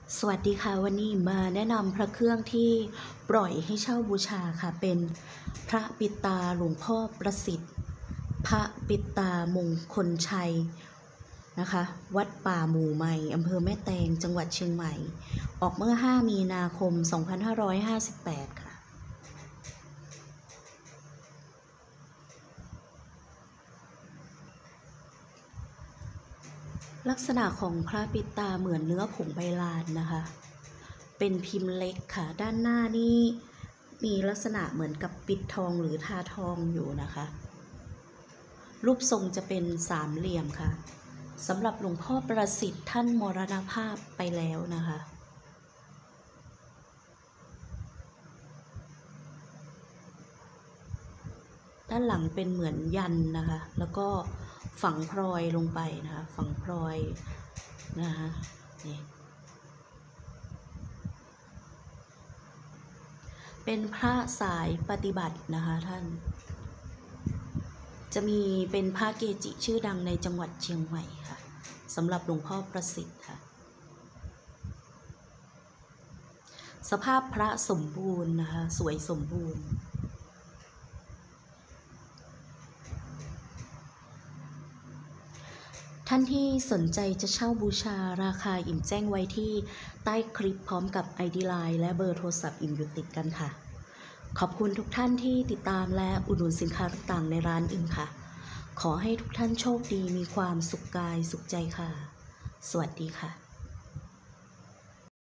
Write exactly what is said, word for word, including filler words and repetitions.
สวัสดีค่ะวันนี้มาแนะนำพระเครื่องที่ปล่อยให้เช่าบูชาค่ะเป็นพระปิดตาหลวงพ่อประสิทธิ์พระปิดตามงคลชัยนะคะวัดป่าหมู่ใหม่อำเภอแม่แตงจังหวัดเชียงใหม่ออกเมื่อห้ามีนาคมสองพันห้าร้อยห้าสิบแปดค่ะลักษณะของพระปิดตาเหมือนเนื้อผงใบลานนะคะเป็นพิมพ์เล็กค่ะด้านหน้านี่มีลักษณะเหมือนกับปิดทองหรือทาทองอยู่นะคะรูปทรงจะเป็นสามเหลี่ยมค่ะสำหรับหลวงพ่อประสิทธิ์ท่านมรณภาพไปแล้วนะคะด้านหลังเป็นเหมือนยันนะคะแล้วก็ฝังพลอยลงไปนะคะฝังพลอยนะคะนี่เป็นพระสายปฏิบัตินะคะท่านจะมีเป็นพระเกจิชื่อดังในจังหวัดเชียงใหม่ค่ะสำหรับหลวงพ่อประสิทธิ์ค่ะสภาพพระสมบูรณ์นะคะสวยสมบูรณ์ท่านที่สนใจจะเช่าบูชาราคาอิ่มแจ้งไว้ที่ใต้คลิปพร้อมกับ ไอ ดี ไลน์ และเบอร์โทรศัพท์อิ่มอยู่ติดกันค่ะขอบคุณทุกท่านที่ติดตามและอุดหนุนสินค้าต่างๆในร้านอิ่มค่ะขอให้ทุกท่านโชคดีมีความสุขกายสุขใจค่ะสวัสดีค่ะ